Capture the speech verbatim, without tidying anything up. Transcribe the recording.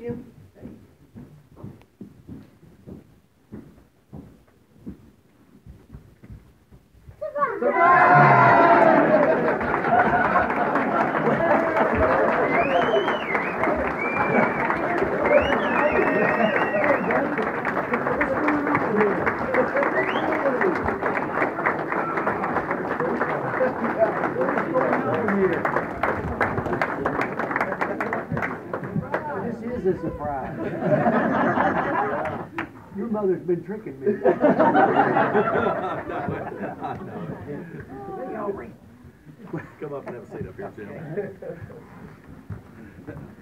Jim. This is a surprise. Your mother's been tricking me. Come up and have a seat up here, Jim.